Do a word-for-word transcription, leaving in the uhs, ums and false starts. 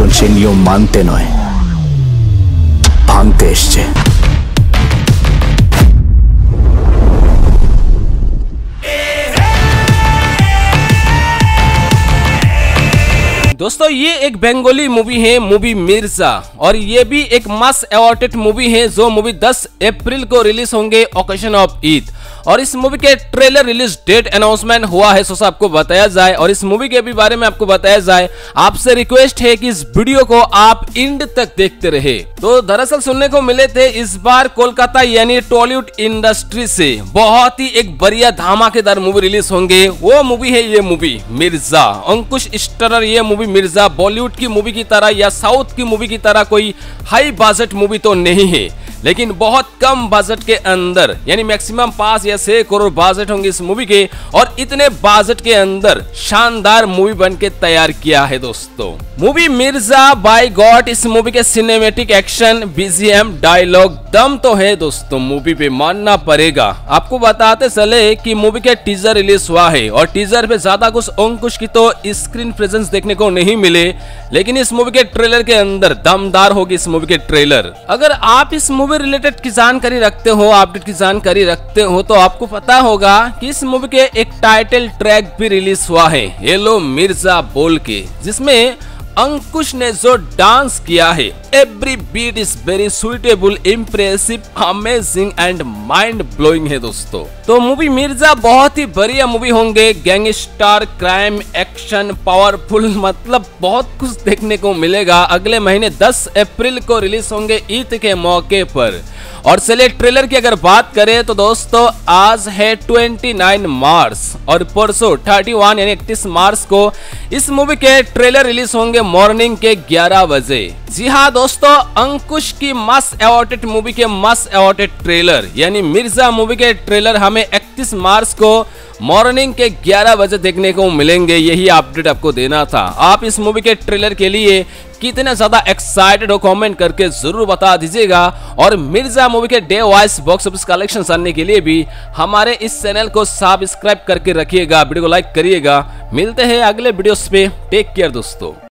চিনলিও মানতে নয়, ভাঙতে এসছে। दोस्तों ये एक बंगाली मूवी है, मूवी मिर्जा, और ये भी एक मस्ट अवॉर्डेड मूवी है जो मूवी दस अप्रैल को रिलीज होंगे ओकेजन ऑफ ईद। और इस मूवी के ट्रेलर रिलीज डेट अनाउंसमेंट हुआ है, सो आपको बताया जाए और इस मूवी के भी बारे में आपको बताया जाए। आपसे रिक्वेस्ट है कि इस वीडियो को आप एंड तक देखते रहे। तो दरअसल सुनने को मिले थे इस बार कोलकाता यानी टॉलीवुड इंडस्ट्री से बहुत ही एक बढ़िया धमाकेदार मूवी रिलीज होंगे। वो मूवी है ये मूवी मिर्जा। अंकुश स्टारर ये मूवी मिर्जा बॉलीवुड की मूवी की तरह या साउथ की मूवी की तरह कोई हाई बजट मूवी तो नहीं है, लेकिन बहुत कम बजट के अंदर यानी मैक्सिमम पांच या छह करोड़ बजट होंगे इस मूवी के, और इतने बजट के अंदर शानदार मूवी बन के तैयार किया है दोस्तों। मूवी मिर्जा बाय गॉड, इस मूवी के सिनेमैटिक एक्शन, बीजीएम, डायलॉग दम तो है दोस्तों, मूवी पे मानना पड़ेगा। आपको बताते चले कि मूवी के टीजर रिलीज हुआ है और टीजर पे ज्यादा कुछ अंकुश की तो स्क्रीन प्रेजेंस देखने को नहीं मिले, लेकिन इस मूवी के ट्रेलर के अंदर दमदार होगी इस मूवी के ट्रेलर। अगर आप इस मूवी रिलेटेड की जानकारी रखते हो, अपडेट की जानकारी रखते हो, तो आपको पता होगा कि इस मूवी के एक टाइटल ट्रैक भी रिलीज हुआ है हेलो मिर्जा बोल के, जिसमें अंकुश ने जो डांस किया है, every beat is very suitable, impressive, amazing and mind blowing है दोस्तों। तो मूवी मिर्जा बहुत ही बढ़िया मूवी होंगे, गैंगस्टर, क्राइम, एक्शन, पावरफुल, मतलब बहुत कुछ देखने को मिलेगा। अगले महीने दस अप्रैल को रिलीज होंगे ईद के मौके पर। और चलिए ट्रेलर की अगर बात करें तो दोस्तों आज है उनतीस मार्च और परसों इकतीस यानी इकतीस मार्च को इस मूवी के ट्रेलर रिलीज होंगे मॉर्निंग के ग्यारह बजे। जी हाँ दोस्तों, अंकुश की मस्ट अवॉर्डेड मूवी के मस्ट अवॉर्डेड ट्रेलर यानी मिर्जा मूवी के ट्रेलर हमें इकतीस मार्च को मॉर्निंग के ग्यारह बजे देखने को मिलेंगे। यही अपडेट आपको देना था। आप इस मूवी के ट्रेलर के लिए कितने ज्यादा एक्साइटेड हो कमेंट करके जरूर बता दीजिएगा। और मिर्जा मूवी के day wise box office collection जानने के लिए भी हमारे इस चैनल को सब्सक्राइब करके रखिएगा, वीडियो को लाइक करिएगा। मिलते हैं अगले वीडियोस पे, टेक केयर दोस्तों।